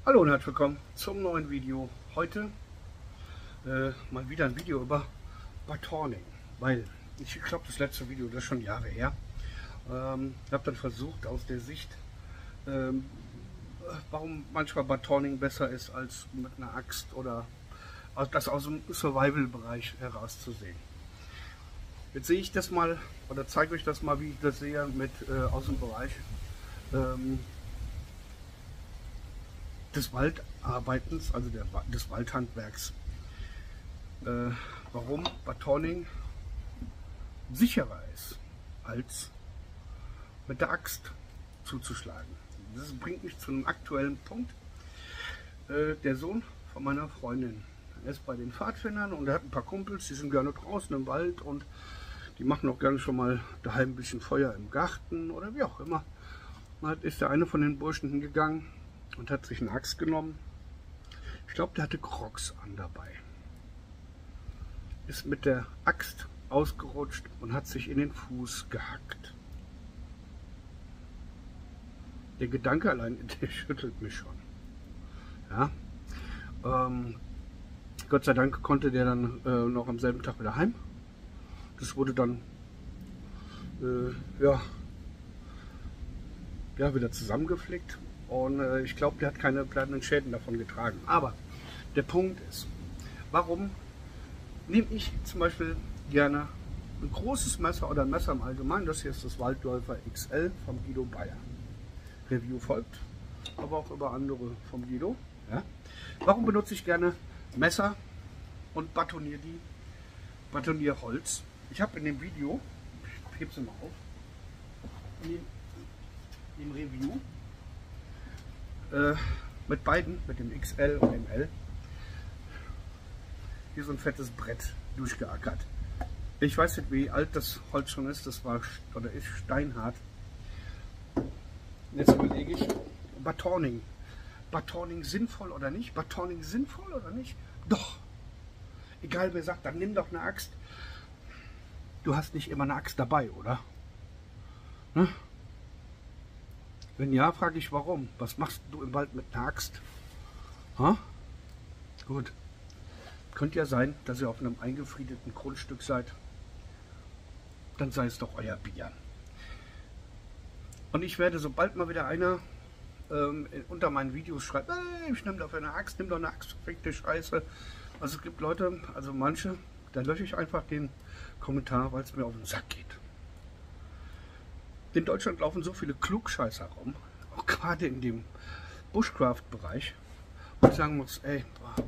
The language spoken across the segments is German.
Hallo und herzlich willkommen zum neuen Video. Heute mal wieder ein Video über Batoning, weil ich glaube, das letzte Video, das ist schon Jahre her. Ich habe dann versucht aus der Sicht, warum manchmal Batoning besser ist als mit einer Axt oder das aus dem Survival-Bereich herauszusehen. Jetzt sehe ich das mal oder zeige euch das mal, wie ich das sehe mit aus dem Bereich des Waldarbeitens, also des Waldhandwerks. Warum Batoning sicherer ist, als mit der Axt zuzuschlagen. Das bringt mich zu einem aktuellen Punkt. Der Sohn von meiner Freundin, er ist bei den Pfadfindern und er hat ein paar Kumpels, die sind gerne draußen im Wald und die machen auch gerne schon mal daheim ein bisschen Feuer im Garten oder wie auch immer. Dann ist der eine von den Burschen hingegangen und hat sich eine Axt genommen. Ich glaube, der hatte Crocs an dabei. Ist mit der Axt ausgerutscht und hat sich in den Fuß gehackt. Der Gedanke allein, der schüttelt mich schon. Ja. Gott sei Dank konnte der dann noch am selben Tag wieder heim. Das wurde dann ja, wieder zusammengeflickt. Und ich glaube, der hat keine bleibenden Schäden davon getragen. Aber der Punkt ist, warum nehme ich zum Beispiel gerne ein großes Messer oder ein Messer im Allgemeinen? Das hier ist das Waldläufer XL vom Guido Bayer. Review folgt, aber auch über andere vom Guido. Ja? Warum benutze ich gerne Messer und batoniere Holz? Ich habe in dem Video, ich hebe es mal auf, in dem Review mit beiden, mit dem XL und dem L, hier so ein fettes Brett durchgeackert. Ich weiß nicht, wie alt das Holz schon ist, das war oder ist steinhart. Jetzt überlege ich, Batoning sinnvoll oder nicht? Batoning sinnvoll oder nicht? Doch. Egal wer sagt, dann nimm doch eine Axt. Du hast nicht immer eine Axt dabei, oder? Ne? Wenn ja, frage ich warum. Was machst du im Wald mit einer Axt? Ha? Gut. Könnte ja sein, dass ihr auf einem eingefriedeten Grundstück seid. Dann sei es doch euer Bier. Und ich werde, sobald mal wieder einer unter meinen Videos schreibt, hey, ich nehme dafür eine Axt, nimm doch eine Axt, verfickte Scheiße. Also es gibt Leute, also manche, da lösche ich einfach den Kommentar, weil es mir auf den Sack geht. In Deutschland laufen so viele Klugscheißer rum, auch gerade in dem Bushcraft-Bereich, wo ich sagen muss, ey,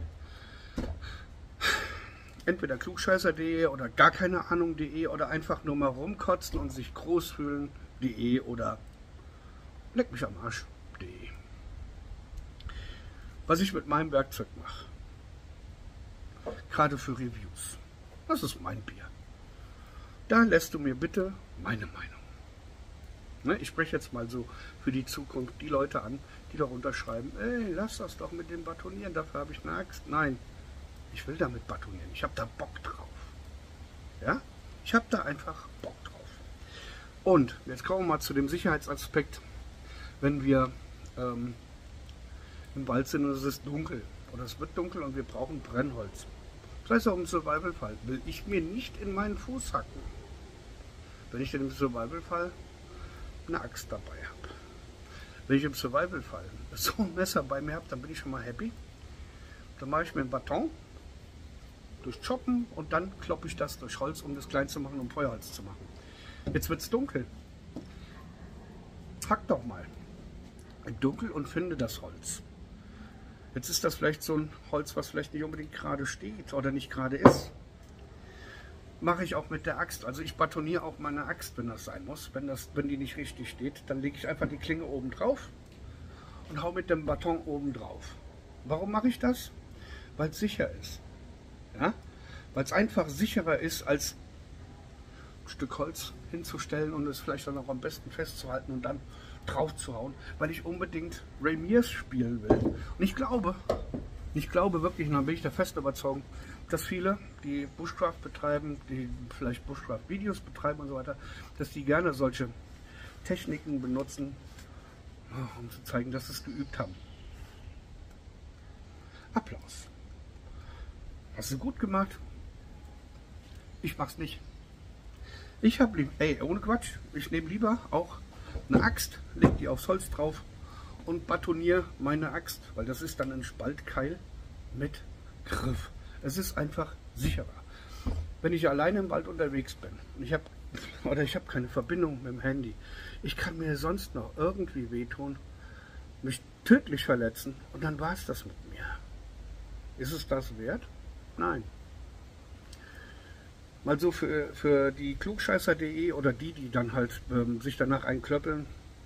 entweder klugscheißer.de oder gar keine Ahnung.de oder einfach nur mal rumkotzen und sich groß fühlen.de oder leck mich am Arsch.de. Was ich mit meinem Werkzeug mache, gerade für Reviews, das ist mein Bier. Da lässt du mir bitte meine Meinung. Ich spreche jetzt mal so für die Zukunft die Leute an, die darunter schreiben, ey, lass das doch mit dem Batonieren, dafür habe ich eine Axt. Nein, ich will damit batonieren, ich habe da Bock drauf. Ja, ich habe da einfach Bock drauf. Und jetzt kommen wir mal zu dem Sicherheitsaspekt, wenn wir im Wald sind und es ist dunkel oder es wird dunkel und wir brauchen Brennholz. Das heißt auch im Survival-Fall will ich mir nicht in meinen Fuß hacken, wenn ich denn im Survival-Fall eine Axt dabei habe. Wenn ich im Survival-Fall so ein Messer bei mir habe, dann bin ich schon mal happy. Dann mache ich mir einen Baton durch Choppen und dann kloppe ich das durch Holz, um das klein zu machen, um Feuerholz zu machen. Jetzt wird es dunkel. Hack doch mal dunkel und finde das Holz. Jetzt ist das vielleicht so ein Holz, was vielleicht nicht unbedingt gerade steht oder nicht gerade ist. Mache ich auch mit der Axt. Also ich batoniere auch meine Axt, wenn das sein muss. Wenn die nicht richtig steht, dann lege ich einfach die Klinge oben drauf und hau mit dem Baton oben drauf. Warum mache ich das? Weil es sicher ist. Ja? Weil es einfach sicherer ist, als ein Stück Holz hinzustellen und es vielleicht dann auch am besten festzuhalten und dann drauf zu hauen, weil ich unbedingt Ramirez spielen will. Und ich glaube wirklich, und dann bin ich der festen Überzeugung, dass viele, die Bushcraft betreiben, die vielleicht Bushcraft-Videos betreiben und so weiter, dass die gerne solche Techniken benutzen, um zu zeigen, dass sie es geübt haben. Applaus. Hast du gut gemacht? Ich mach's nicht. Ich habe lieb, ey, ohne Quatsch, ich nehme lieber auch eine Axt, leg die aufs Holz drauf und batoniere meine Axt, weil das ist dann ein Spaltkeil mit Griff. Es ist einfach sicherer. Wenn ich alleine im Wald unterwegs bin und ich habe keine Verbindung mit dem Handy, ich kann mir sonst noch irgendwie wehtun, mich tödlich verletzen und dann war es das mit mir. Ist es das wert? Nein. Mal so für die Klugscheißer.de oder die dann halt sich danach einklöppeln.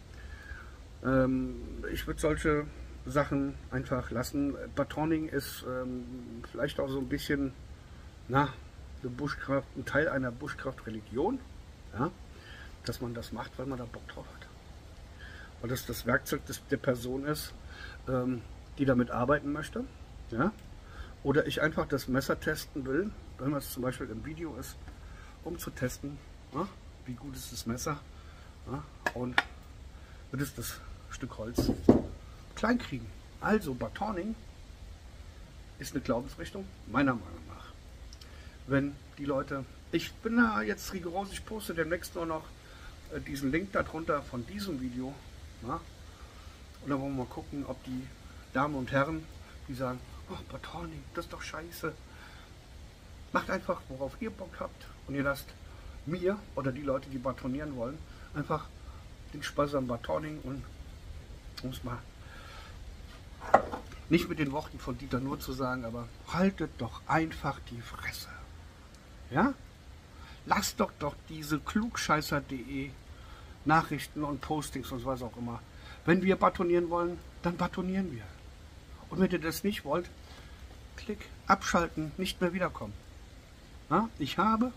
Ich würde solche Sachen einfach lassen. Batoning ist vielleicht auch so ein bisschen, eine Buschkraft, ein Teil einer Buschkraftreligion, ja? Dass man das macht, weil man da Bock drauf hat. Weil das das Werkzeug der Person ist, die damit arbeiten möchte. Ja? Oder ich einfach das Messer testen will, wenn es zum Beispiel im Video ist, um zu testen, ja? Wie gut ist das Messer, ja? Und wird es das Stück Holz klein kriegen. Also Batoning ist eine Glaubensrichtung, meiner Meinung nach. Wenn die Leute, ich bin da jetzt rigoros, ich poste demnächst nur noch diesen Link darunter von diesem Video. Ja? Und dann wollen wir mal gucken, ob die Damen und Herren, die sagen, oh, Batoning, das ist doch scheiße. Macht einfach, worauf ihr Bock habt. Und ihr lasst mir oder die Leute, die batonieren wollen, einfach den Spaß am Batoning und um es mal nicht mit den Worten von Dieter Nuhr zu sagen, aber haltet doch einfach die Fresse. Ja? Lasst doch diese klugscheißer.de Nachrichten und Postings und was auch immer. Wenn wir batonieren wollen, dann batonieren wir. Und wenn ihr das nicht wollt, klick, abschalten, nicht mehr wiederkommen. Ja? Ich habe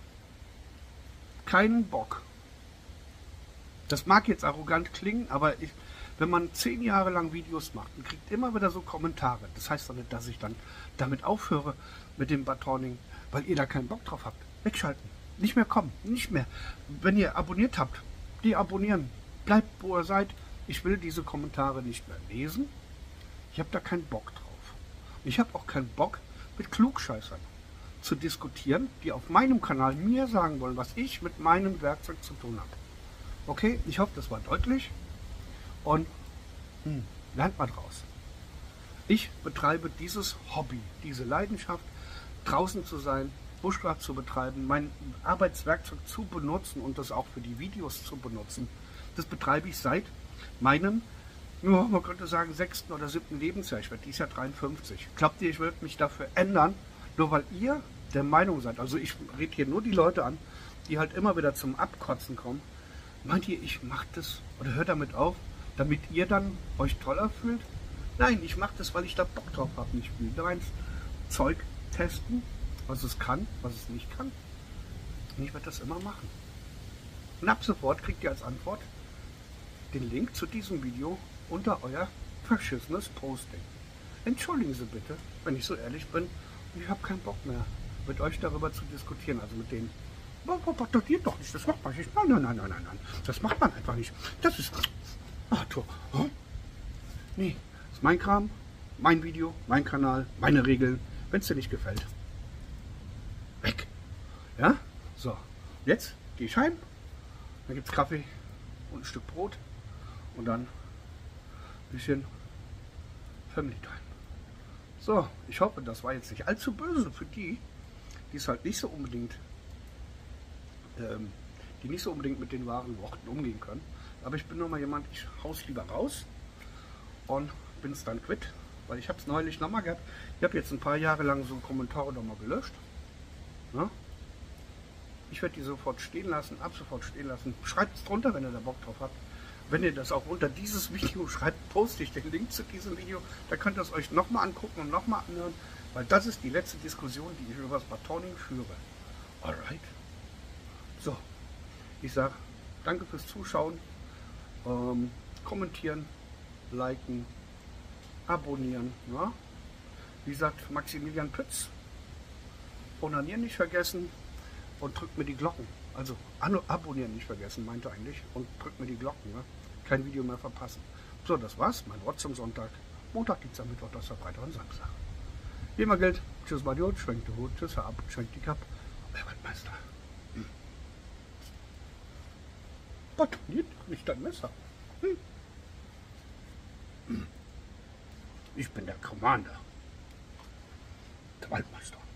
keinen Bock. Das mag jetzt arrogant klingen, aber wenn man 10 Jahre lang Videos macht und kriegt immer wieder so Kommentare, das heißt doch nicht, dass ich dann damit aufhöre mit dem Batoning, weil ihr da keinen Bock drauf habt. Wegschalten. Nicht mehr kommen. Nicht mehr. Wenn ihr abonniert habt, deabonnieren. Bleibt, wo ihr seid. Ich will diese Kommentare nicht mehr lesen. Ich habe da keinen Bock drauf. Ich habe auch keinen Bock, mit Klugscheißern zu diskutieren, die auf meinem Kanal mir sagen wollen, was ich mit meinem Werkzeug zu tun habe. Okay, ich hoffe, das war deutlich und lernt mal draus. Ich betreibe dieses Hobby, diese Leidenschaft, draußen zu sein, Buschkraft zu betreiben, mein Arbeitswerkzeug zu benutzen und das auch für die Videos zu benutzen. Das betreibe ich seit meinem, man könnte sagen, 6. oder 7. Lebensjahr. Ich werde dieses Jahr 53. Glaubt ihr, ich werde mich dafür ändern, nur weil ihr der Meinung seid? Also ich rede hier nur die Leute an, die halt immer wieder zum Abkotzen kommen. Meint ihr, ich mache das oder hört damit auf, damit ihr dann euch toller fühlt? Nein, ich mache das, weil ich da Bock drauf habe. Ich will rein Zeug testen, was es kann, was es nicht kann. Und ich werde das immer machen. Und ab sofort kriegt ihr als Antwort den Link zu diesem Video unter euer verschissenes Posting. Entschuldigen Sie bitte, wenn ich so ehrlich bin. Ich habe keinen Bock mehr, mit euch darüber zu diskutieren. Also mit denen. Batoniert doch nicht, das macht man nicht. Nein. Das macht man einfach nicht. Das ist. Arthur. Nee, das ist mein Kram, mein Video, mein Kanal, meine Regeln. Wenn es dir nicht gefällt, weg. Ja? So, jetzt gehe ich heim. Dann gibt es Kaffee und ein Stück Brot. Und dann ein bisschen Family Time. So, ich hoffe, das war jetzt nicht allzu böse für die es halt nicht so unbedingt die nicht so unbedingt mit den wahren Worten umgehen können. Aber ich bin nur mal jemand, ich hau's lieber raus und bin es dann quitt, weil ich habe es neulich nochmal gehabt. Ich habe jetzt ein paar Jahre lang so Kommentare nochmal gelöscht. Ja? Ich werde die sofort stehen lassen, ab sofort stehen lassen. Schreibt es drunter, wenn ihr da Bock drauf habt. Wenn ihr das auch unter dieses Video schreibt, poste ich den Link zu diesem Video. Da könnt ihr es euch nochmal angucken und nochmal anhören, weil das ist die letzte Diskussion, die ich über das Batoning führe. Alright. So, ich sage danke fürs Zuschauen, kommentieren, liken, abonnieren. Ja? Wie sagt Maximilian Pütz, abonnieren nicht vergessen und drückt mir die Glocken. Also abonnieren nicht vergessen, meinte eigentlich, und drückt mir die Glocken. Ne? Kein Video mehr verpassen. So, das war's, mein Wort zum Sonntag. Montag, Dienstag, Mittwoch, Donnerstag, Freitag und Samstag. Wie immer gilt, tschüss, Badiot, schwenkt den Hut, tschüss, ab, schwenkt die Kapp. Euer Waldmeister. Batoniert nicht dein Messer. Ich bin der Commander. Der Waldmeister.